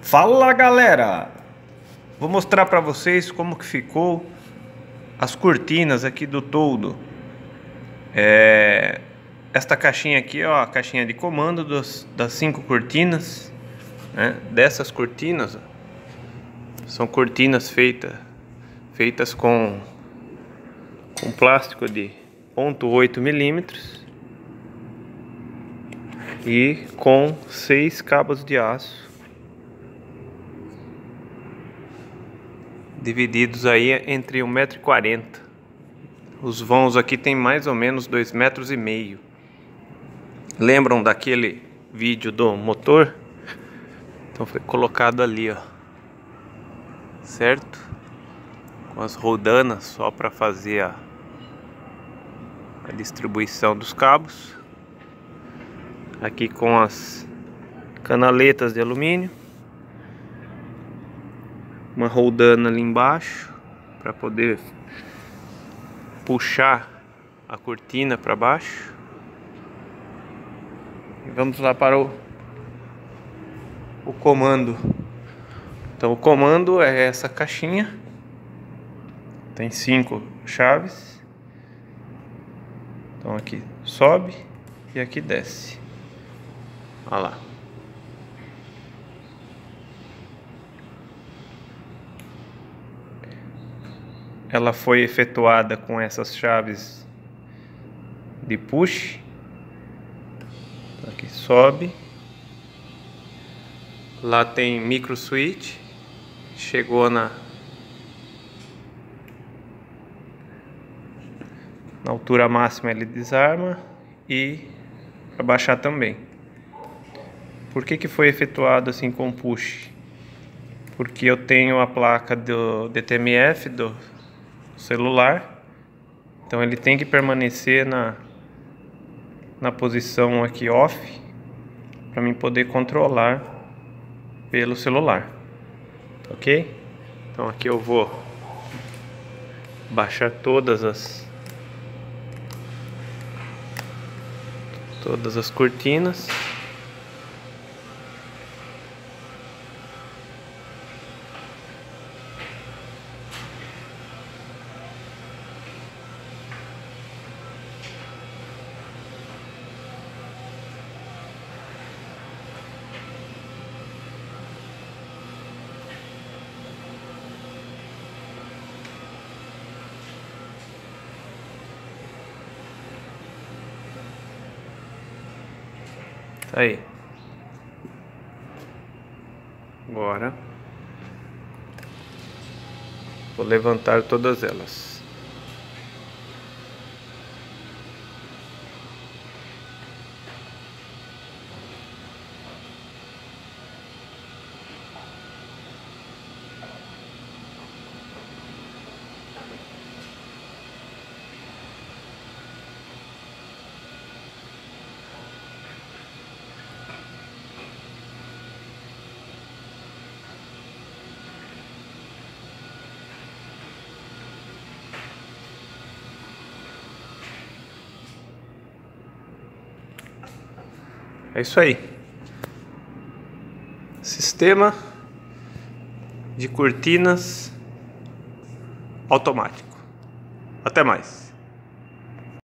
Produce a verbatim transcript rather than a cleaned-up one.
Fala galera, vou mostrar para vocês como que ficou as cortinas aqui do toldo. É, esta caixinha aqui, ó, a caixinha de comando dos, das cinco cortinas, né? Dessas cortinas, ó, são cortinas feitas feitas com com plástico de ponto oito milímetros e com seis cabos de aço divididos aí entre um metro e quarenta. Os vãos aqui tem mais ou menos dois metros e meio. Lembram daquele vídeo do motor? Então foi colocado ali, ó, certo? Com as roldanas só para fazer a, a distribuição dos cabos. Aqui com as canaletas de alumínio. Uma roldana ali embaixo para poder puxar a cortina para baixo. E vamos lá para o, o comando. Então o comando é essa caixinha. Tem cinco chaves. Então aqui sobe e aqui desce. Olha lá. Ela foi efetuada com essas chaves de push. Aqui sobe. Lá tem micro switch. Chegou na na altura máxima, ele desarma, e para baixar também. Por que que foi efetuado assim com push? Porque eu tenho a placa do D T M F do celular, então ele tem que permanecer na na posição aqui off para mim poder controlar pelo celular, ok? Então aqui eu vou baixar todas as todas as cortinas. Tá aí. Agora vou levantar todas elas. É isso aí. Sistema de cortinas automático. Até mais.